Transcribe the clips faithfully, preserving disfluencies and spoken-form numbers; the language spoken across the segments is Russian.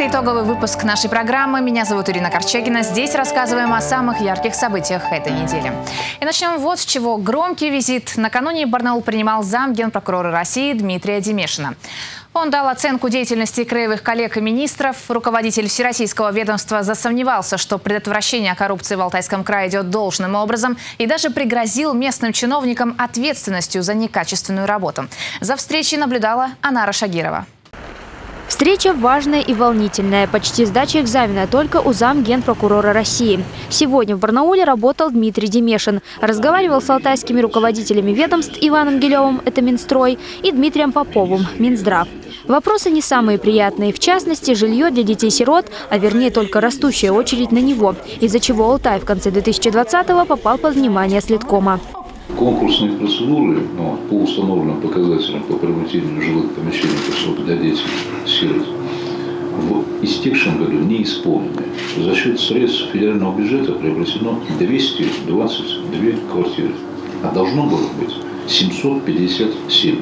Это итоговый выпуск нашей программы. Меня зовут Ирина Корчагина. Здесь рассказываем о самых ярких событиях этой недели. И начнем вот с чего. Громкий визит. Накануне Барнаул принимал зам генпрокурора России Дмитрия Демешина. Он дал оценку деятельности краевых коллег и министров. Руководитель Всероссийского ведомства засомневался, что предотвращение коррупции в Алтайском крае идет должным образом, и даже пригрозил местным чиновникам ответственностью за некачественную работу. За встречей наблюдала Анара Шагирова. Встреча важная и волнительная. Почти сдача экзамена только у зам генпрокурора России. Сегодня в Барнауле работал Дмитрий Демешин. Разговаривал с алтайскими руководителями ведомств Иваном Гилевым, это Минстрой, и Дмитрием Поповым, Минздрав. Вопросы не самые приятные. В частности, жилье для детей-сирот, а вернее только растущая очередь на него, из-за чего Алтай в конце две тысячи двадцатого попал под внимание Следкома. Конкурсные процедуры, ну, по установленным показателям по приобретению жилых помещений для детей-сирот в истекшем году не исполнены. За счет средств федерального бюджета приобретено двести двадцать две квартиры, а должно было быть семьсот пятьдесят семь.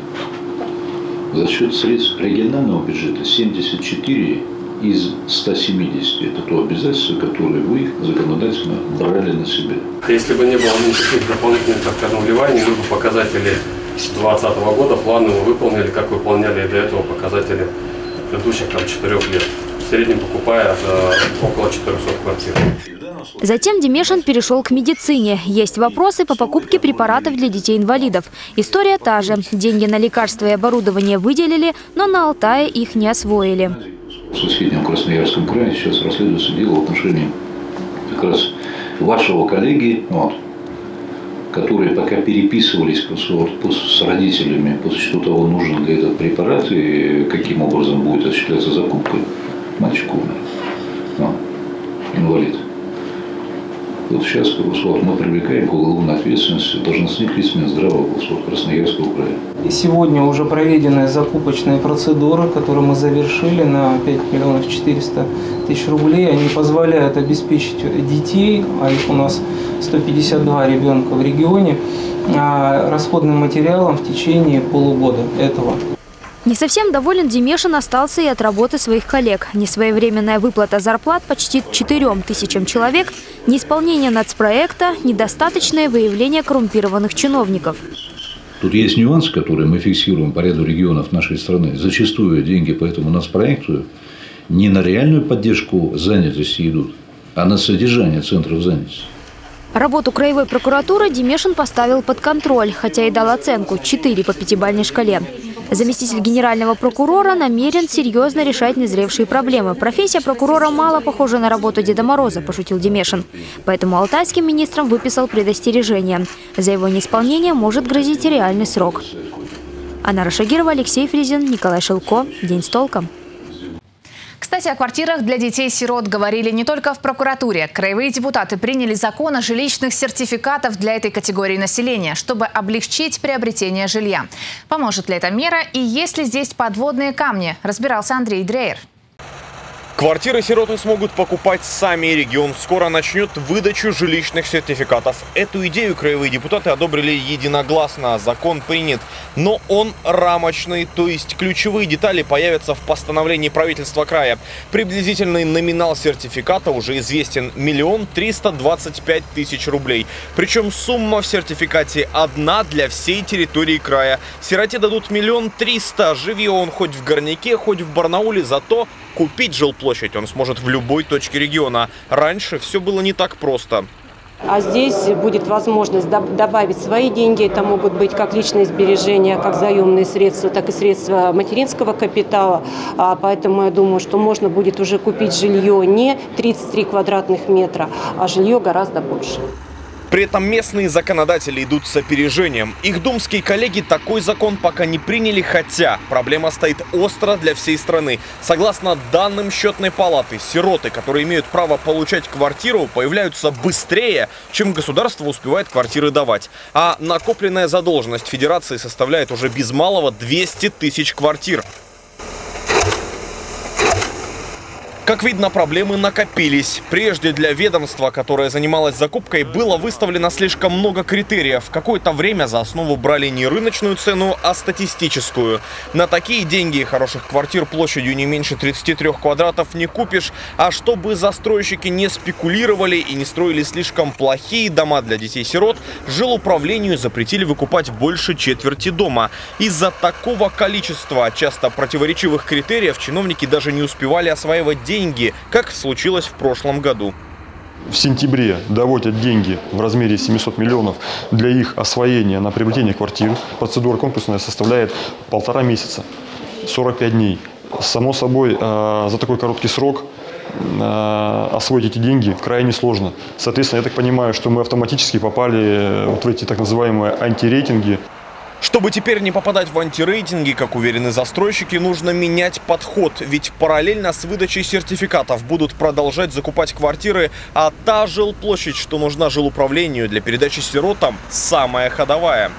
За счет средств регионального бюджета семьдесят четыре из ста семидесяти. Это то обязательство, которое вы законодательно брали на себя. Если бы не было никаких дополнительных, так скажем, вливаний, мы бы показатели две тысячи двадцатого года планы мы выполнили, как выполняли до этого показатели предыдущих там, четырех лет. В среднем покупая за около четырёхсот квартир. Затем Демешин перешел к медицине. Есть вопросы по покупке препаратов для детей-инвалидов. История та же. Деньги на лекарства и оборудование выделили, но на Алтае их не освоили. В соседнем Красноярском крае сейчас расследуется дело в отношении как раз вашего коллеги, вот, которые пока переписывались вот, с родителями, после что того нужен для этого препарат и каким образом будет осуществляться закупка. Мальчик умер, вот, инвалид. Вот сейчас вот, мы привлекаем к уголовной ответственности должностных лиц Минздрава вот, Красноярского края. И сегодня уже проведены закупочные процедуры, которые мы завершили на пять миллионов четыреста тысяч рублей. Они позволяют обеспечить детей, а их у нас сто пятьдесят два ребенка в регионе, расходным материалом в течение полугода этого. Не совсем доволен Демешин остался и от работы своих коллег. Несвоевременная выплата зарплат почти четырем тысячам человек, неисполнение нацпроекта, недостаточное выявление коррумпированных чиновников. Тут есть нюанс, который мы фиксируем по ряду регионов нашей страны. Зачастую деньги по этому нацпроекту не на реальную поддержку занятости идут, а на содержание центров занятости. Работу краевой прокуратуры Демешин поставил под контроль, хотя и дал оценку четыре по пятибалльной шкале. Заместитель генерального прокурора намерен серьезно решать незревшие проблемы. Профессия прокурора мало похожа на работу Деда Мороза, пошутил Демешин. Поэтому алтайским министрам выписал предостережение. За его неисполнение может грозить реальный срок. Анара Шагирова, Алексей Фризин, Николай Шилко. День с толком. Кстати, о квартирах для детей-сирот говорили не только в прокуратуре. Краевые депутаты приняли закон о жилищных сертификатах для этой категории населения, чтобы облегчить приобретение жилья. Поможет ли эта мера и есть ли здесь подводные камни, разбирался Андрей Дрейер. Квартиры сироты смогут покупать сами. Регион скоро начнет выдачу жилищных сертификатов. Эту идею краевые депутаты одобрили единогласно. Закон принят. Но он рамочный, то есть ключевые детали появятся в постановлении правительства края. Приблизительный номинал сертификата уже известен – миллион триста двадцать пять тысяч рублей. Причем сумма в сертификате одна для всей территории края. Сироте дадут миллион триста. Живи он хоть в Горняке, хоть в Барнауле, зато купить жилплощадь он сможет в любой точке региона. Раньше все было не так просто. А здесь будет возможность добавить свои деньги. Это могут быть как личные сбережения, как заемные средства, так и средства материнского капитала. Поэтому я думаю, что можно будет уже купить жилье не тридцать три квадратных метра, а жилье гораздо больше. При этом местные законодатели идут с опережением. Их думские коллеги такой закон пока не приняли, хотя проблема стоит остро для всей страны. Согласно данным счетной палаты, сироты, которые имеют право получать квартиру, появляются быстрее, чем государство успевает квартиры давать. А накопленная задолженность федерации составляет уже без малого двести тысяч квартир. Как видно, проблемы накопились. Прежде для ведомства, которое занималось закупкой, было выставлено слишком много критериев. Какое-то время за основу брали не рыночную цену, а статистическую. На такие деньги хороших квартир площадью не меньше тридцати трёх квадратов не купишь. А чтобы застройщики не спекулировали и не строили слишком плохие дома для детей-сирот, жилуправлению запретили выкупать больше четверти дома. Из-за такого количества часто противоречивых критериев чиновники даже не успевали осваивать деньги. Деньги, как случилось в прошлом году. В сентябре доводят деньги в размере семисот миллионов для их освоения на приобретение квартир. Процедура конкурсная составляет полтора месяца, сорок пять дней. Само собой, за такой короткий срок освоить эти деньги крайне сложно. Соответственно, я так понимаю, что мы автоматически попали вот в эти так называемые антирейтинги. Чтобы теперь не попадать в антирейтинги, как уверены застройщики, нужно менять подход. Ведь параллельно с выдачей сертификатов будут продолжать закупать квартиры, а та жилплощадь, что нужна жилуправлению для передачи сиротам, самая ходовая.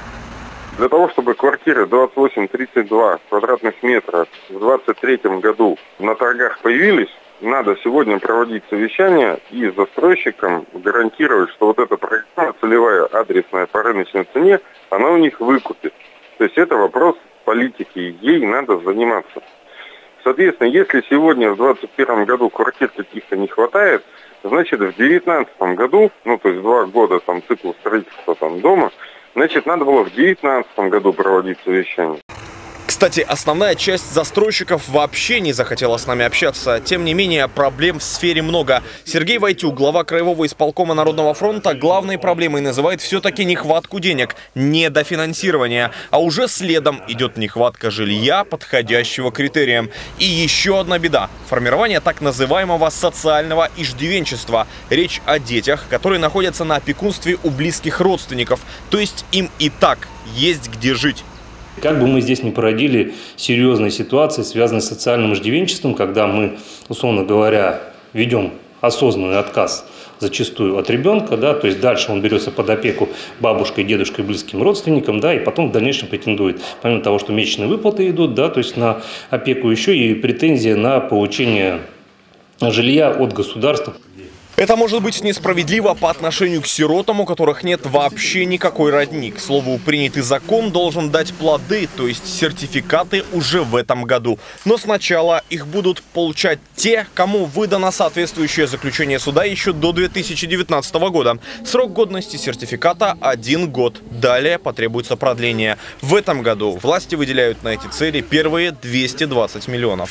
Для того, чтобы квартиры двадцать восемь тридцать два квадратных метра в двадцать третьем году на торгах появились, надо сегодня проводить совещание и застройщикам гарантировать, что вот эта программа целевая, адресная по рыночной цене, она у них выкупит. То есть это вопрос политики, ей надо заниматься. Соответственно, если сегодня в двадцать первом году квартир каких-то не хватает, значит в девятнадцатом году, ну то есть два года там цикл строительства там дома, значит надо было в девятнадцатом году проводить совещание. Кстати, основная часть застройщиков вообще не захотела с нами общаться. Тем не менее, проблем в сфере много. Сергей Войтюк, глава Краевого исполкома Народного фронта, главной проблемой называет все-таки нехватку денег, недофинансирование. А уже следом идет нехватка жилья, подходящего критериям. И еще одна беда – формирование так называемого социального иждивенчества. Речь о детях, которые находятся на опекунстве у близких родственников. То есть им и так есть где жить. Как бы мы здесь не породили серьезные ситуации, связанные с социальным иждивенчеством, когда мы, условно говоря, ведем осознанный отказ зачастую от ребенка, да, то есть дальше он берется под опеку бабушкой, дедушкой, близким родственникам, да, и потом в дальнейшем претендует, помимо того, что месячные выплаты идут, да, то есть на опеку, еще и претензия на получение жилья от государства. Это может быть несправедливо по отношению к сиротам, у которых нет вообще никакой родни. К слову, принятый закон должен дать плоды, то есть сертификаты уже в этом году. Но сначала их будут получать те, кому выдано соответствующее заключение суда еще до две тысячи девятнадцатого года. Срок годности сертификата – один год. Далее потребуется продление. В этом году власти выделяют на эти цели первые двести двадцать миллионов.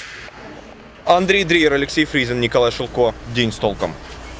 Андрей Дриер, Алексей Фризин, Николай Шилко. День с толком.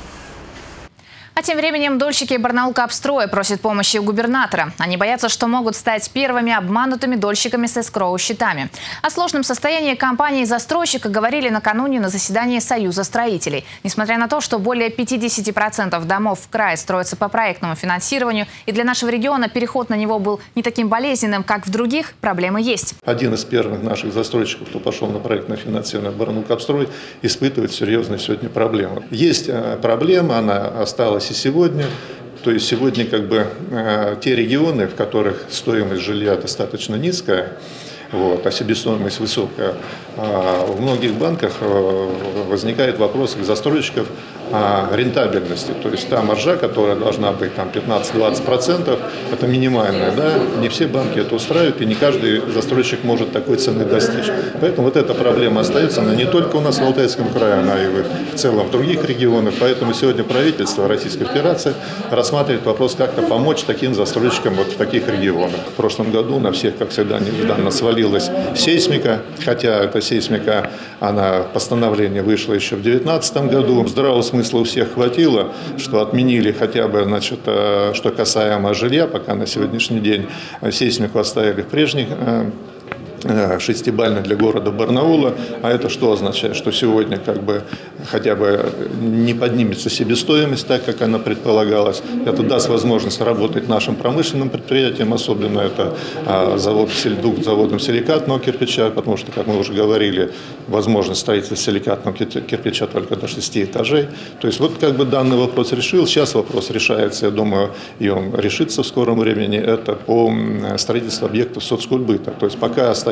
А тем временем дольщики Барнаул-Капстроя просят помощи у губернатора. Они боятся, что могут стать первыми обманутыми дольщиками с эскроу-счетами. О сложном состоянии компании-застройщика говорили накануне на заседании Союза строителей. Несмотря на то, что более пятидесяти процентов домов в крае строятся по проектному финансированию, и для нашего региона переход на него был не таким болезненным, как в других, проблемы есть. Один из первых наших застройщиков, кто пошел на проектное финансирование Барнаул-Капстрой, испытывает серьезные сегодня проблемы. Есть проблема, она осталась и сегодня. То есть сегодня как бы э, те регионы, в которых стоимость жилья достаточно низкая, вот, а себестоимость высокая, э, в многих банках э, возникает вопрос к застройщиков о рентабельности. То есть та маржа, которая должна быть там пятнадцать-двадцать процентов, это минимальная. Да? Не все банки это устраивают, и не каждый застройщик может такой цены достичь. Поэтому вот эта проблема остается, она не только у нас в Алтайском крае, она и в целом в других регионах. Поэтому сегодня правительство Российской Федерации рассматривает вопрос, как-то помочь таким застройщикам вот в таких регионах. В прошлом году на всех, как всегда, нежданно свалилась сейсмика, хотя эта сейсмика, она, постановление вышло еще в две тысячи девятнадцатом году. Здравого смысла у всех хватило, что отменили хотя бы, значит, что касаемо жилья, пока на сегодняшний день сейсмику оставили в прежних шестибалльный для города Барнаула. А это что означает? Что сегодня как бы хотя бы не поднимется себестоимость так, как она предполагалась. Это даст возможность работать нашим промышленным предприятиям, особенно это завод Сельдук, заводом силикатного кирпича, потому что, как мы уже говорили, возможность строительства силикатного кирпича только до шести этажей. То есть вот как бы данный вопрос решил. Сейчас вопрос решается, я думаю, и он решится в скором времени. Это по строительству объектов соцкультбыта. То есть пока остается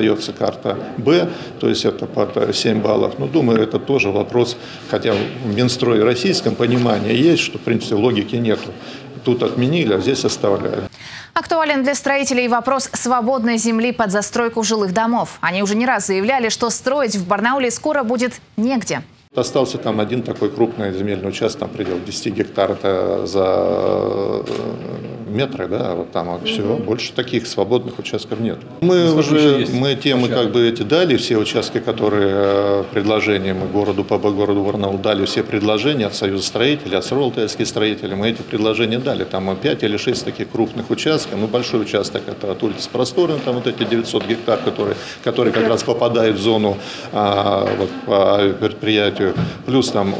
остается карта Б, то есть это под семь баллов. Но думаю, это тоже вопрос, хотя в Минстрое российском понимании есть, что в принципе логики нету. Тут отменили, а здесь оставляют. Актуален для строителей вопрос свободной земли под застройку жилых домов. Они уже не раз заявляли, что строить в Барнауле скоро будет негде. Остался там один такой крупный земельный участок, там предел десяти гектар, это за метры, да, вот там вот все, больше таких свободных участков нет. Мы ну, уже, мы темы как бы эти дали, все участки, которые предложения, мы городу по городу Барнаул дали все предложения от Союза строителей, от СРО-алтайских строителей, мы эти предложения дали, там пять или шесть таких крупных участков, ну большой участок это от улицы Просторной, там вот эти девятьсот гектар, которые, которые как раз попадают в зону а, вот, по предприятию. Плюс там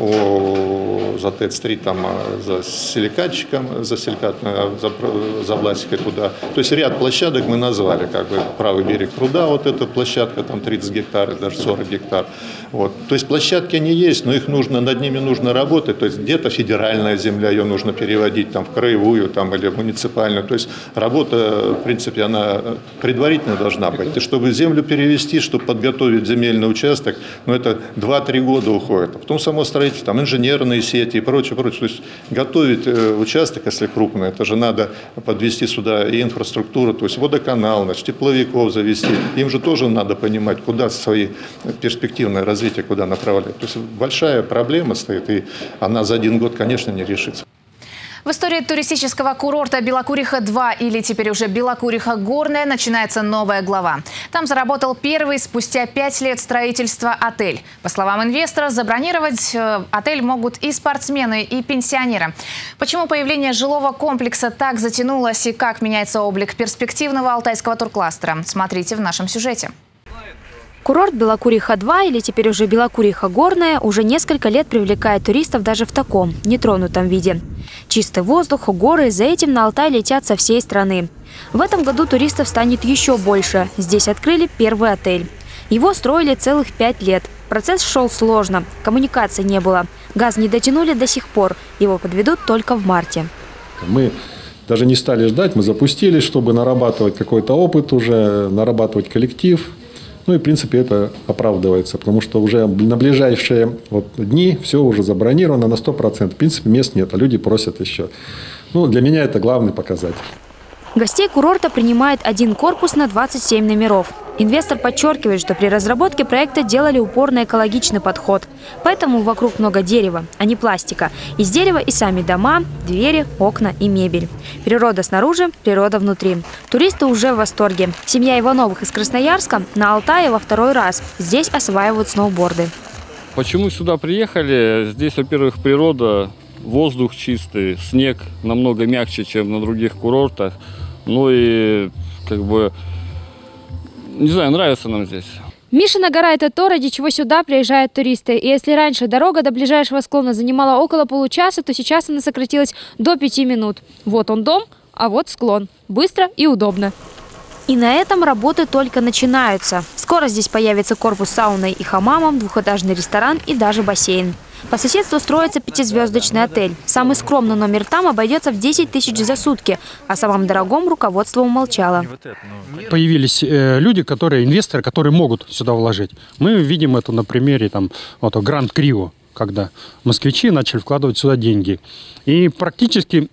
о, за ТЭЦ-стрит, там за силикатчиком, за силикат, за, за пластикой туда. То есть ряд площадок мы назвали, как бы правый берег пруда, вот эта площадка, там тридцать гектар, даже сорок гектар. Вот. То есть площадки они есть, но их нужно, над ними нужно работать. То есть где-то федеральная земля, ее нужно переводить там, в краевую там, или в муниципальную. То есть работа, в принципе, она предварительно должна быть. И чтобы землю перевести, чтобы подготовить земельный участок, ну это два-три года уходит. А потом само строительство, там инженерные сети и прочее, прочее. То есть готовить э, участок, если крупный, это же надо подвести сюда и инфраструктуру, то есть водоканал, значит, тепловиков завести. Им же тоже надо понимать, куда свои перспективное развитие, куда направлять. То есть большая проблема стоит, и она за один год, конечно, не решится. В истории туристического курорта Белокуриха-два, или теперь уже Белокуриха-Горная, начинается новая глава. Там заработал первый спустя пять лет строительства отель. По словам инвестора, забронировать отель могут и спортсмены, и пенсионеры. Почему появление жилого комплекса так затянулось и как меняется облик перспективного алтайского туркластера, смотрите в нашем сюжете. Курорт Белокуриха-два, или теперь уже Белокуриха-Горная, уже несколько лет привлекает туристов даже в таком нетронутом виде. Чистый воздух, горы, за этим на Алтай летят со всей страны. В этом году туристов станет еще больше. Здесь открыли первый отель. Его строили целых пять лет. Процесс шел сложно, коммуникаций не было. Газ не дотянули до сих пор. Его подведут только в марте. Мы даже не стали ждать, мы запустились, чтобы нарабатывать какой-то опыт уже, нарабатывать коллектив. Ну и, в принципе, это оправдывается, потому что уже на ближайшие вот дни все уже забронировано на сто процентов. В принципе, мест нет, а люди просят еще. Ну, для меня это главный показатель. Гостей курорта принимает один корпус на двадцать семь номеров. Инвестор подчеркивает, что при разработке проекта делали упор на экологичный подход. Поэтому вокруг много дерева, а не пластика. Из дерева и сами дома, двери, окна и мебель. Природа снаружи, природа внутри. Туристы уже в восторге. Семья Ивановых из Красноярска на Алтае во второй раз. Здесь осваивают сноуборды. Почему сюда приехали? Здесь, во-первых, природа, воздух чистый, снег намного мягче, чем на других курортах. Ну и, как бы, не знаю, нравится нам здесь. Мишина гора – это то, ради чего сюда приезжают туристы. И если раньше дорога до ближайшего склона занимала около получаса, то сейчас она сократилась до пяти минут. Вот он дом, а вот склон. Быстро и удобно. И на этом работы только начинаются. Скоро здесь появится корпус с сауной и хамамом, двухэтажный ресторан и даже бассейн. По соседству строится пятизвездочный отель. Самый скромный номер там обойдется в десять тысяч за сутки. О самом дорогом руководство умолчало. Появились э, люди, которые, инвесторы, которые могут сюда вложить. Мы видим это на примере там, вот, Гранд Крио, когда москвичи начали вкладывать сюда деньги. И практически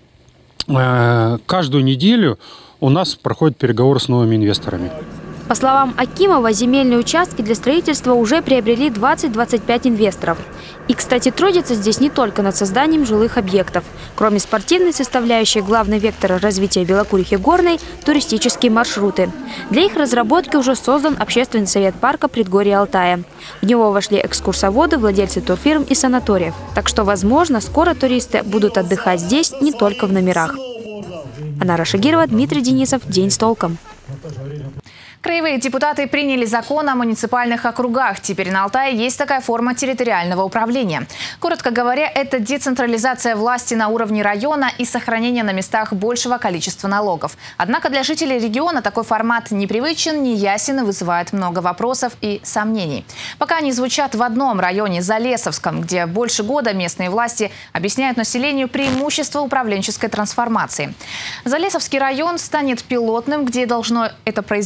э, каждую неделю у нас проходят переговоры с новыми инвесторами. По словам Акимова, земельные участки для строительства уже приобрели двадцать-двадцать пять инвесторов. И, кстати, трудятся здесь не только над созданием жилых объектов. Кроме спортивной составляющей, главный вектор развития Белокурихи-Горной – туристические маршруты. Для их разработки уже создан общественный совет парка предгорья Алтая. В него вошли экскурсоводы, владельцы турфирм и санаториев. Так что, возможно, скоро туристы будут отдыхать здесь не только в номерах. Анара Шагирова, Дмитрий Денисов. День с толком. Краевые депутаты приняли закон о муниципальных округах. Теперь на Алтае есть такая форма территориального управления. Коротко говоря, это децентрализация власти на уровне района и сохранение на местах большего количества налогов. Однако для жителей региона такой формат непривычен, неясен и вызывает много вопросов и сомнений. Пока они звучат в одном районе, Залесовском, где больше года местные власти объясняют населению преимущества управленческой трансформации. Залесовский район станет пилотным, где должно это произойти.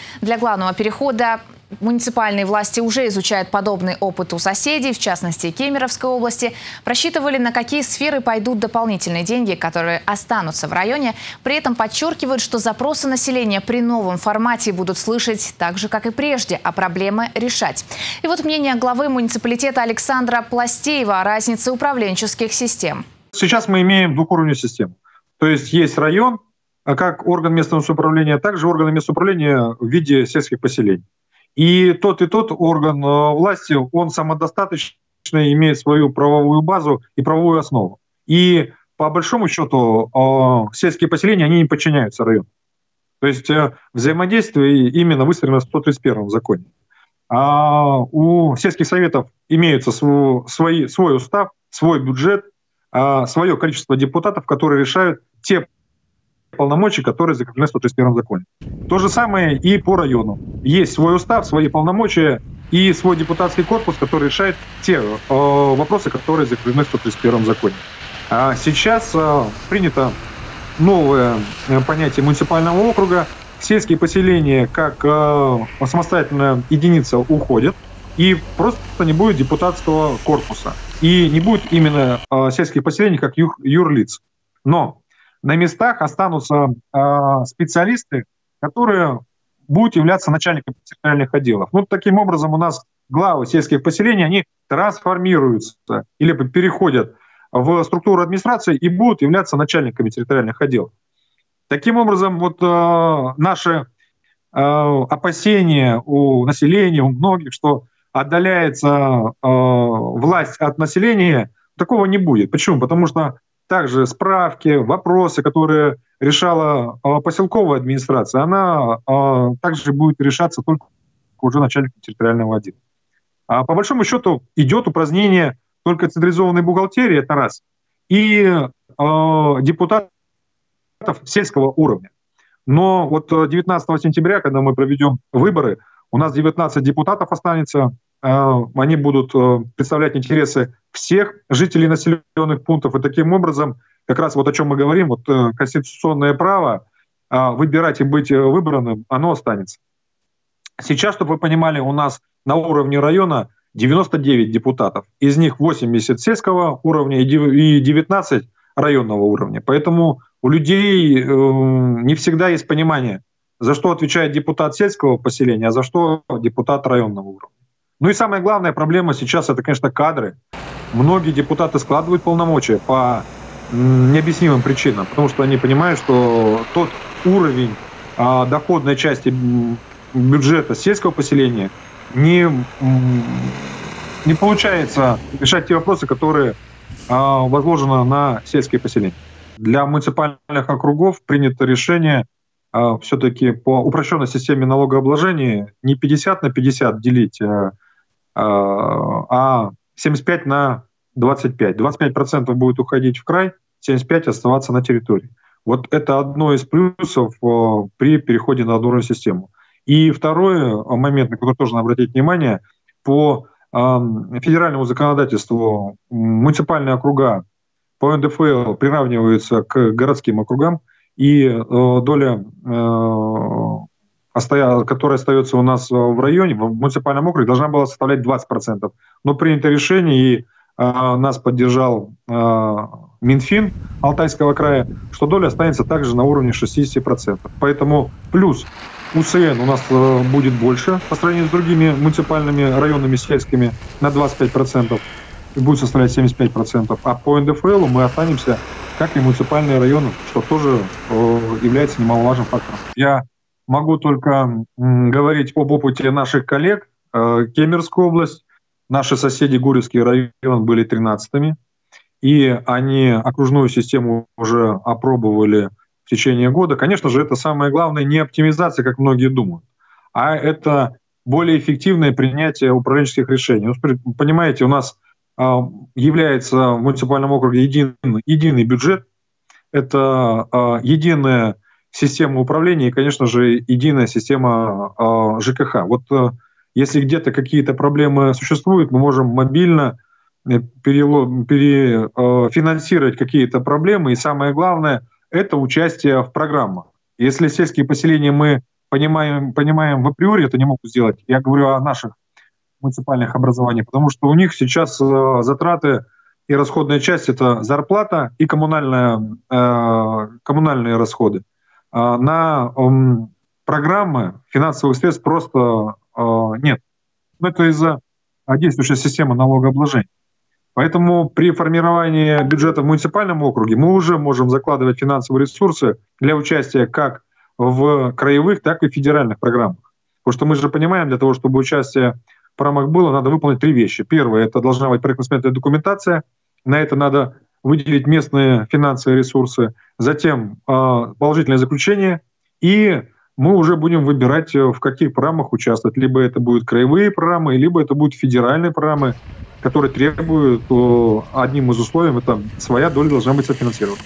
Для главного перехода муниципальные власти уже изучают подобный опыт у соседей, в частности Кемеровской области. Просчитывали, на какие сферы пойдут дополнительные деньги, которые останутся в районе. При этом подчеркивают, что запросы населения при новом формате будут слышать так же, как и прежде, а проблемы решать. И вот мнение главы муниципалитета Александра Пластеева о разнице управленческих систем. Сейчас мы имеем двухуровневую систему. То есть есть район, как орган местного самоуправления, а также органы местного управления в виде сельских поселений. И тот и тот орган власти, он самодостаточно имеет свою правовую базу и правовую основу. И по большому счету сельские поселения, они не подчиняются району. То есть взаимодействие именно выстроено в сто тридцать первом законе. А у сельских советов имеется свой, свой, свой устав, свой бюджет, свое количество депутатов, которые решают те полномочий, которые закреплены в сто тридцать первом законе. То же самое и по району. Есть свой устав, свои полномочия и свой депутатский корпус, который решает те э, вопросы, которые закреплены в сто тридцать первом законе. А сейчас э, принято новое понятие муниципального округа. Сельские поселения как э, самостоятельная единица уходят, и просто не будет депутатского корпуса. И не будет именно э, сельских поселений как юр, юрлиц. Но на местах останутся э, специалисты, которые будут являться начальниками территориальных отделов. Ну, таким образом, у нас главы сельских поселений, они трансформируются или переходят в структуру администрации и будут являться начальниками территориальных отделов. Таким образом, вот э, наши э, опасения у населения, у многих, что отдаляется э, власть от населения, такого не будет. Почему? Потому что также справки, вопросы, которые решала э, поселковая администрация, она э, также будет решаться только уже начальником территориального отдела. А по большому счету идет упразднение только централизованной бухгалтерии, это раз, и э, депутатов сельского уровня. Но вот девятнадцатого сентября, когда мы проведем выборы, у нас девятнадцать депутатов останется, э, они будут э, представлять интересы всех жителей населенных пунктов, и таким образом, как раз вот о чем мы говорим, вот э, конституционное право э, выбирать и быть выбранным, оно останется. Сейчас, чтобы вы понимали, у нас на уровне района девяносто девять депутатов, из них восемьдесят сельского уровня и девятнадцать районного уровня. Поэтому у людей э, не всегда есть понимание, за что отвечает депутат сельского поселения, а за что депутат районного уровня. Ну и самая главная проблема сейчас, это, конечно, кадры. Многие депутаты складывают полномочия по необъяснимым причинам, потому что они понимают, что тот уровень а, доходной части бюджета сельского поселения не, не получается решать те вопросы, которые а, возложены на сельские поселения. Для муниципальных округов принято решение а, все-таки по упрощенной системе налогообложения не пятьдесят на пятьдесят делить, а, а семьдесят пять на двадцать пять. двадцать пять процентов будет уходить в край, семьдесят пять процентов оставаться на территории. Вот это одно из плюсов а, при переходе на одну систему. И второй момент, на который тоже надо обратить внимание, по а, федеральному законодательству муниципальные округа по эн дэ эф эл приравниваются к городским округам, и э, доля, э, остоя... которая остается у нас в районе, в муниципальном округе, должна была составлять двадцать процентов. Но принято решение, и э, нас поддержал э, Минфин Алтайского края, что доля останется также на уровне шестьдесят процентов. Поэтому плюс у цэ эн у нас э, будет больше по сравнению с другими муниципальными районами сельскими на двадцать пять процентов. Будет составлять семьдесят пять процентов, а по эн дэ эф элу мы останемся, как и муниципальные районы, что тоже э, является немаловажным фактором. Я могу только м, говорить об опыте наших коллег. Э, Кемеровская область, наши соседи Гурьевский район были тринадцатыми, и они окружную систему уже опробовали в течение года. Конечно же, это самое главное не оптимизация, как многие думают, а это более эффективное принятие управленческих решений. Вы понимаете, у нас является в муниципальном округе един, единый бюджет, это э, единая система управления и, конечно же, единая система э, жэ ка ха. Вот э, если где-то какие-то проблемы существуют, мы можем мобильно перефинансировать какие-то проблемы, и самое главное – это участие в программах. Если сельские поселения мы понимаем, понимаем в априори, это не могут сделать. Я говорю о наших муниципальных образованиях, потому что у них сейчас затраты и расходная часть – это зарплата и коммунальная, коммунальные расходы. На программы финансовых средств просто нет. Это из-за действующей системы налогообложения. Поэтому при формировании бюджета в муниципальном округе мы уже можем закладывать финансовые ресурсы для участия как в краевых, так и в федеральных программах. Потому что мы же понимаем, для того, чтобы участие в программах было, надо выполнить три вещи. Первое – это должна быть проектно-сметная документация. На это надо выделить местные финансовые ресурсы. Затем э, положительное заключение. И мы уже будем выбирать, в каких программах участвовать. Либо это будут краевые программы, либо это будут федеральные программы, которые требуют, одним из условий, это своя доля должна быть софинансирована.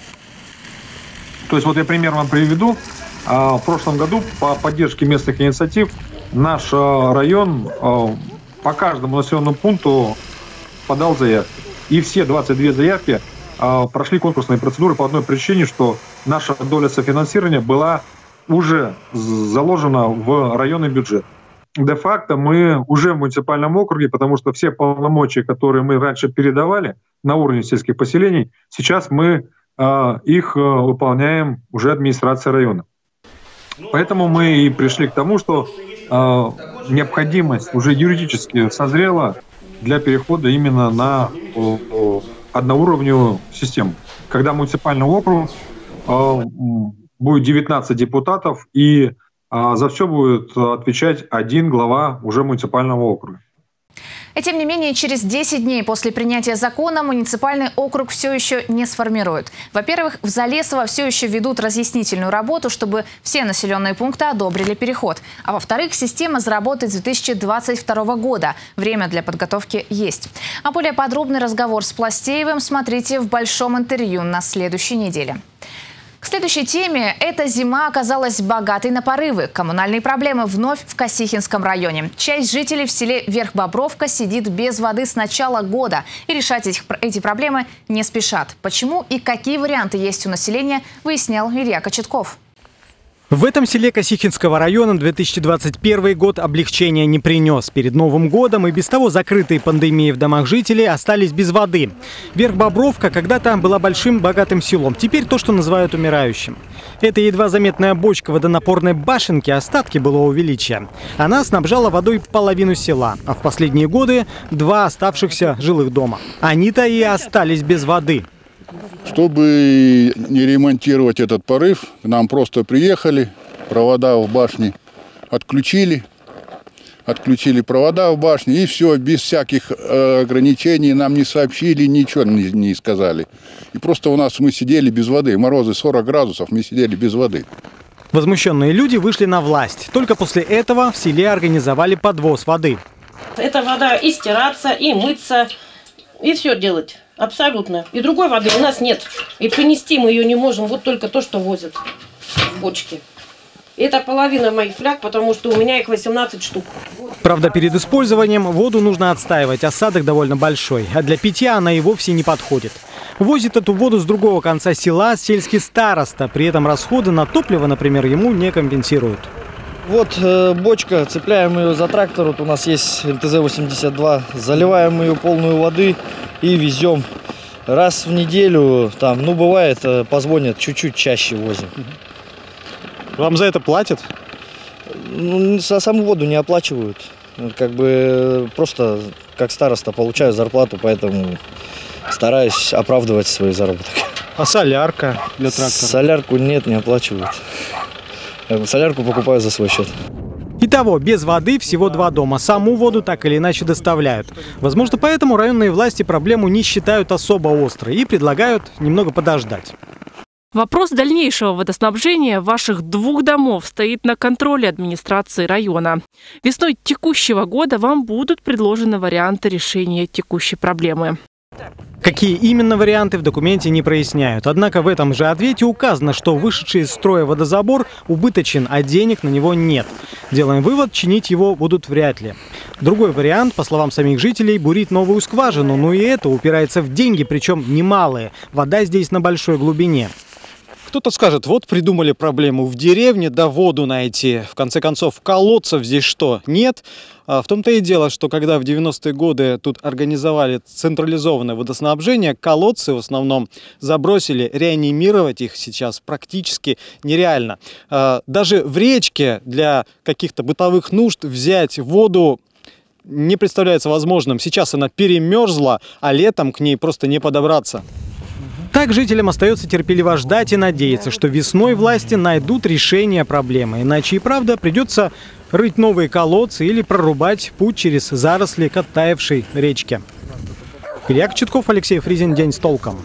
То есть вот я пример вам приведу. В прошлом году по поддержке местных инициатив наш район по каждому населенному пункту подал заявки. И все двадцать две заявки прошли конкурсные процедуры по одной причине, что наша доля софинансирования была уже заложена в районный бюджет. Де-факто мы уже в муниципальном округе, потому что все полномочия, которые мы раньше передавали на уровне сельских поселений, сейчас мы э, их э, выполняем уже администрация района. Поэтому мы и пришли к тому, что э, необходимость уже юридически созрела для перехода именно на э, одноуровневую систему. Когда муниципальный округ э, будет девятнадцать депутатов и за все будет отвечать один глава уже муниципального округа. И тем не менее, через десять дней после принятия закона муниципальный округ все еще не сформируют. Во-первых, в Залесово все еще ведут разъяснительную работу, чтобы все населенные пункты одобрили переход. А во-вторых, система заработает с две тысячи двадцать второго года. Время для подготовки есть. А более подробный разговор с Пластеевым смотрите в большом интервью на следующей неделе. К следующей теме. Эта зима оказалась богатой на порывы. Коммунальные проблемы вновь в Косихинском районе. Часть жителей в селе Верхбобровка сидит без воды с начала года. И решать этих, эти проблемы не спешат. Почему и какие варианты есть у населения, выяснял Илья Кочетков. В этом селе Косихинского района две тысячи двадцать первый год облегчения не принес. Перед Новым годом и без того закрытые пандемией в домах жителей остались без воды. Верхбобровка когда-то была большим богатым селом. Теперь то, что называют умирающим. Это едва заметная бочка водонапорной башенки, остатки былого величия. Она снабжала водой половину села, а в последние годы два оставшихся жилых дома. Они-то и остались без воды. Чтобы не ремонтировать этот порыв, к нам просто приехали, провода в башне отключили, отключили провода в башне, и все, без всяких ограничений, нам не сообщили, ничего не, не сказали. И просто у нас мы сидели без воды, морозы сорок градусов, мы сидели без воды. Возмущенные люди вышли на власть. Только после этого в селе организовали подвоз воды. Эта вода и стираться, и мыться, и все делать. Абсолютно. И другой воды у нас нет. И принести мы ее не можем. Вот только то, что возят в бочке. Это половина моих фляг, потому что у меня их восемнадцать штук. Правда, перед использованием воду нужно отстаивать. Осадок довольно большой. А для питья она и вовсе не подходит. Возит эту воду с другого конца села сельский староста. При этом расходы на топливо, например, ему не компенсируют. Вот э, бочка, цепляем ее за трактор. Вот у нас есть эл тэ зэ восемьдесят два. Заливаем ее полную воды и везем. Раз в неделю, там, ну бывает, позвонят, чуть-чуть чаще возим. Вам за это платят? Ну, за саму воду не оплачивают. Как бы просто как староста получаю зарплату, поэтому стараюсь оправдывать свой заработок. А солярка для трактора? Солярку нет, не оплачивают. Солярку покупаю за свой счет. Итого, без воды всего два дома. Саму воду так или иначе доставляют. Возможно, поэтому районные власти проблему не считают особо острой и предлагают немного подождать. Вопрос дальнейшего водоснабжения ваших двух домов стоит на контроле администрации района. Весной текущего года вам будут предложены варианты решения текущей проблемы. Какие именно варианты в документе не проясняют. Однако в этом же ответе указано, что вышедший из строя водозабор убыточен, а денег на него нет. Делаем вывод, чинить его будут вряд ли. Другой вариант, по словам самих жителей, бурить новую скважину. Но и это упирается в деньги, причем немалые. Вода здесь на большой глубине. Кто-то скажет, вот придумали проблему в деревне, да воду найти. В конце концов, колодцев здесь что, нет? А в том-то и дело, что когда в девяностые годы тут организовали централизованное водоснабжение, колодцы в основном забросили, реанимировать их сейчас практически нереально. Даже в речке для каких-то бытовых нужд взять воду не представляется возможным. Сейчас она перемерзла, а летом к ней просто не подобраться. Так жителям остается терпеливо ждать и надеяться, что весной власти найдут решение проблемы. Иначе и правда придется рыть новые колодцы или прорубать путь через заросли к оттаившей речке. Илья Кочетков, Алексей Фризин. День с толком.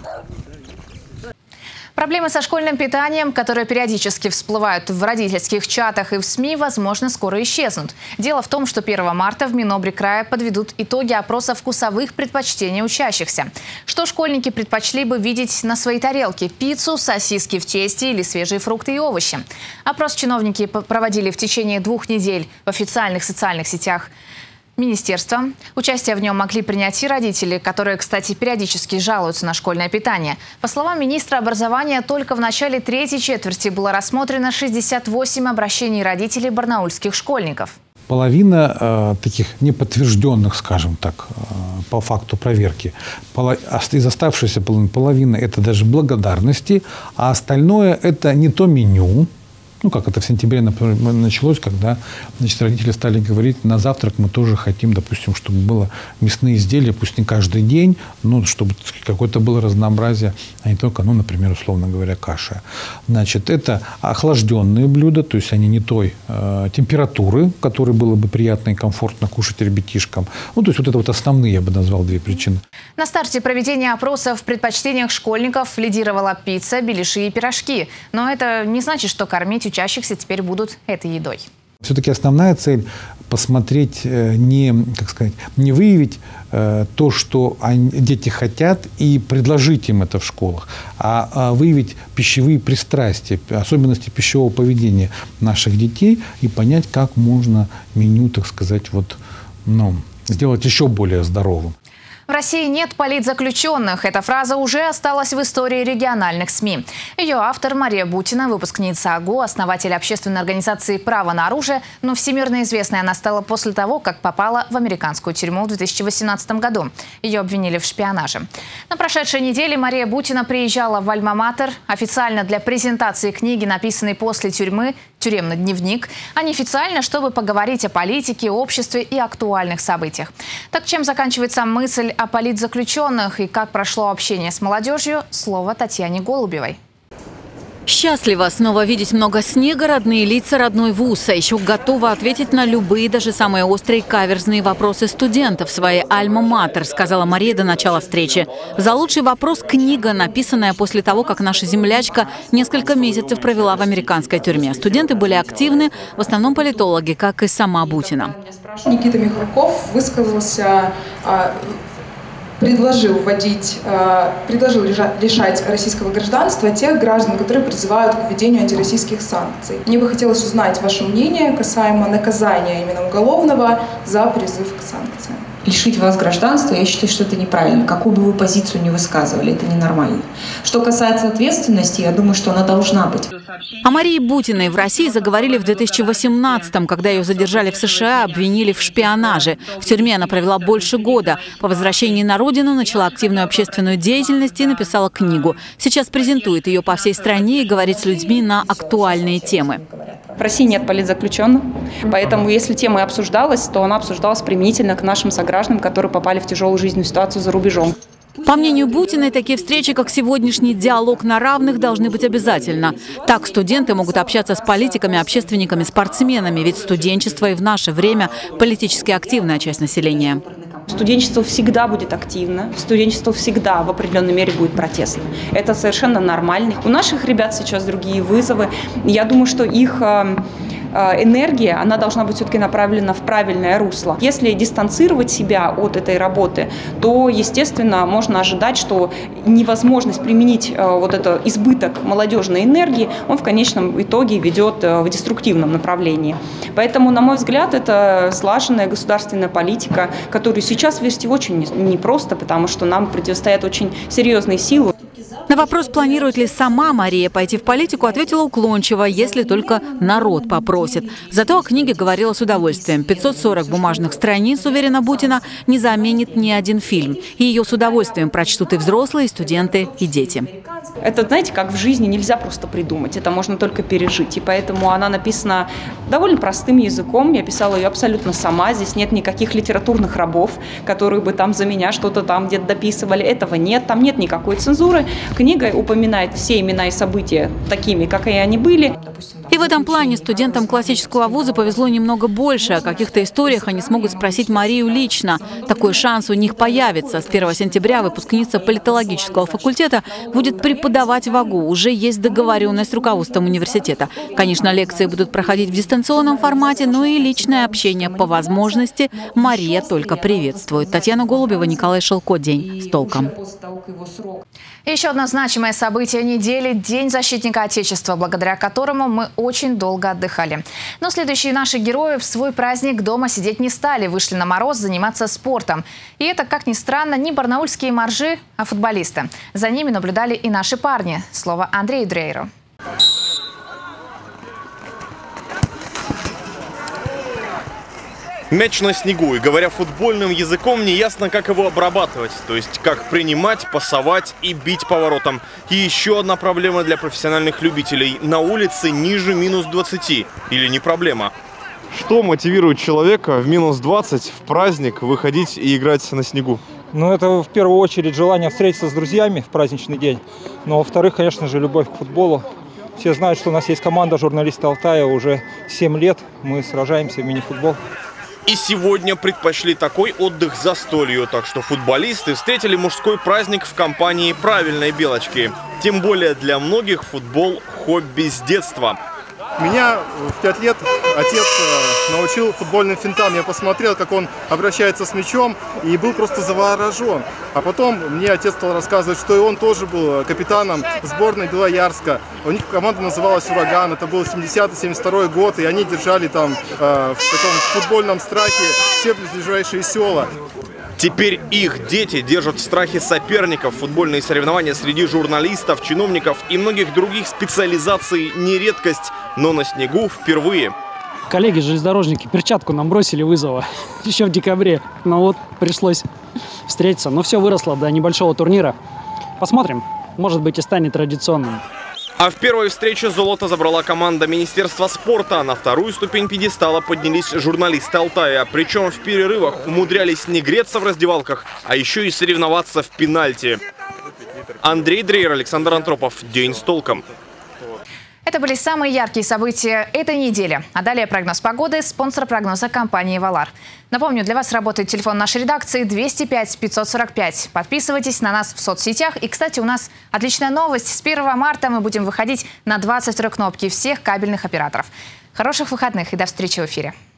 Проблемы со школьным питанием, которые периодически всплывают в родительских чатах и в СМИ, возможно, скоро исчезнут. Дело в том, что первого марта в Минобре края подведут итоги опроса вкусовых предпочтений учащихся. Что школьники предпочли бы видеть на своей тарелке – пиццу, сосиски в тесте или свежие фрукты и овощи. Опрос чиновники проводили в течение двух недель в официальных социальных сетях министерства. Участие в нем могли принять и родители, которые, кстати, периодически жалуются на школьное питание. По словам министра образования, только в начале третьей четверти было рассмотрено шестьдесят восемь обращений родителей барнаульских школьников. Половина э, таких неподтвержденных, скажем так, э, по факту проверки, поло, из оставшейся половины, половина – это даже благодарности, а остальное – это не то меню. Ну, как это в сентябре, например, началось, когда, значит, родители стали говорить, на завтрак мы тоже хотим, допустим, чтобы было мясные изделия, пусть не каждый день, но чтобы какое-то было разнообразие, а не только, ну, например, условно говоря, каша. Значит, это охлажденные блюда, то есть они не той э, температуры, которые было бы приятно и комфортно кушать ребятишкам. Ну, то есть вот это вот основные, я бы назвал, две причины. На старте проведения опросов в предпочтениях школьников лидировала пицца, беляши и пирожки. Но это не значит, что кормить учащихся теперь будут этой едой. Все-таки основная цель – посмотреть, не, как сказать, не выявить э, то, что они, дети хотят, и предложить им это в школах, а, а выявить пищевые пристрастия, особенности пищевого поведения наших детей и понять, как можно меню, так сказать, вот, ну, сделать еще более здоровым. В России нет политзаключенных. Эта фраза уже осталась в истории региональных СМИ. Ее автор Мария Бутина, выпускница АГУ, основатель общественной организации «Право на оружие», но всемирно известной она стала после того, как попала в американскую тюрьму в две тысячи восемнадцатом году. Ее обвинили в шпионаже. На прошедшей неделе Мария Бутина приезжала в Альма-Матер официально для презентации книги, написанной после тюрьмы «Тюремный дневник», а неофициально, чтобы поговорить о политике, обществе и актуальных событиях. Так чем заканчивается мысль о политзаключенных и как прошло общение с молодежью, слово Татьяне Голубевой. Счастлива снова видеть много снега, родные лица, родной вуз. А еще готова ответить на любые, даже самые острые каверзные вопросы студентов своей «Альма-Матер», сказала Мария до начала встречи. За лучший вопрос книга, написанная после того, как наша землячка несколько месяцев провела в американской тюрьме. Студенты были активны, в основном политологи, как и сама Бутина. Никита Михалков высказался, предложил вводить, предложил лишать российского гражданства тех граждан, которые призывают к введению антироссийских санкций. Мне бы хотелось узнать ваше мнение касаемо наказания именно уголовного за призыв к санкциям. Лишить вас гражданства, я считаю, что это неправильно. Какую бы вы позицию ни высказывали, это ненормально. Что касается ответственности, я думаю, что она должна быть. О Марии Бутиной в России заговорили в две тысячи восемнадцатом, когда ее задержали в США, обвинили в шпионаже. В тюрьме она провела больше года. По возвращении на родину начала активную общественную деятельность и написала книгу. Сейчас презентует ее по всей стране и говорит с людьми на актуальные темы. В России нет политзаключенных, поэтому если тема и обсуждалась, то она обсуждалась применительно к нашим согражданам, которые попали в тяжелую жизненную ситуацию за рубежом. По мнению Бутиной, такие встречи, как сегодняшний диалог на равных, должны быть обязательно. Так студенты могут общаться с политиками, общественниками, спортсменами, ведь студенчество и в наше время политически активная часть населения. Студенчество всегда будет активно, студенчество всегда в определенной мере будет протестно. Это совершенно нормально. У наших ребят сейчас другие вызовы. Я думаю, что их энергия, она должна быть все-таки направлена в правильное русло. Если дистанцировать себя от этой работы, то, естественно, можно ожидать, что невозможность применить вот этот избыток молодежной энергии, он в конечном итоге ведет в деструктивном направлении. Поэтому, на мой взгляд, это слаженная государственная политика, которую сейчас вести очень непросто, потому что нам противостоят очень серьезные силы. На вопрос, планирует ли сама Мария пойти в политику, ответила уклончиво, если только народ попросит. Зато о книге говорила с удовольствием. пятьсот сорок бумажных страниц, уверена Бутина, не заменит ни один фильм. И ее с удовольствием прочтут и взрослые, и студенты, и дети. Это, знаете, как в жизни нельзя просто придумать, это можно только пережить. И поэтому она написана довольно простым языком. Я писала ее абсолютно сама. Здесь нет никаких литературных рабов, которые бы там за меня что-то там где-то дописывали. Этого нет, там нет никакой цензуры. Книга упоминает все имена и события такими, как и они были. И в этом плане студентам классического вуза повезло немного больше. О каких-то историях они смогут спросить Марию лично. Такой шанс у них появится. С первого сентября выпускница политологического факультета будет преподавать в АГУ. Уже есть договоренность с руководством университета. Конечно, лекции будут проходить в дистанционном формате, но и личное общение по возможности Мария только приветствует. Татьяна Голубева, Николай Шелко. День с толком. Еще одно значимое событие недели – День защитника Отечества, благодаря которому мы очень долго отдыхали. Но следующие наши герои в свой праздник дома сидеть не стали, вышли на мороз заниматься спортом. И это, как ни странно, не барнаульские моржи, а футболисты. За ними наблюдали и наши парни. Слово Андрею Дрейеру. Мяч на снегу, и говоря футбольным языком, неясно, как его обрабатывать. То есть, как принимать, пасовать и бить поворотом. И еще одна проблема для профессиональных любителей. На улице ниже минус двадцати. Или не проблема? Что мотивирует человека в минус двадцать в праздник выходить и играть на снегу? Ну, это в первую очередь желание встретиться с друзьями в праздничный день. Но во-вторых, конечно же, любовь к футболу. Все знают, что у нас есть команда журналиста Алтая. Уже семь лет мы сражаемся в мини-футбол. И сегодня предпочли такой отдых застолью, так что футболисты встретили мужской праздник в компании правильной белочки. Тем более для многих футбол – хобби с детства. Меня в пять лет отец научил футбольным финтам. Я посмотрел, как он обращается с мячом, и был просто заворожен. А потом мне отец стал рассказывать, что и он тоже был капитаном сборной Белоярска. У них команда называлась «Ураган». Это был семидесятый — семьдесят второй год, и они держали там э, в таком футбольном страхе все ближайшие села. Теперь их дети держат в страхе соперников. Футбольные соревнования среди журналистов, чиновников и многих других специализаций не редкость, но на снегу впервые. Коллеги-железнодорожники перчатку нам бросили вызова еще в декабре. Но вот пришлось встретиться. Но все выросло до небольшого турнира. Посмотрим, может быть, и станет традиционным. А в первой встрече золото забрала команда Министерства спорта. На вторую ступень пьедестала поднялись журналисты Алтая. Причем в перерывах умудрялись не греться в раздевалках, а еще и соревноваться в пенальти. Андрей Дрейер, Александр Антропов. День с толком. Это были самые яркие события этой недели. А далее прогноз погоды, спонсор прогноза компании «Валар». Напомню, для вас работает телефон нашей редакции двести пять пятьсот сорок пять. Подписывайтесь на нас в соцсетях. И, кстати, у нас отличная новость. С первого марта мы будем выходить на двадцать второй кнопки всех кабельных операторов. Хороших выходных и до встречи в эфире.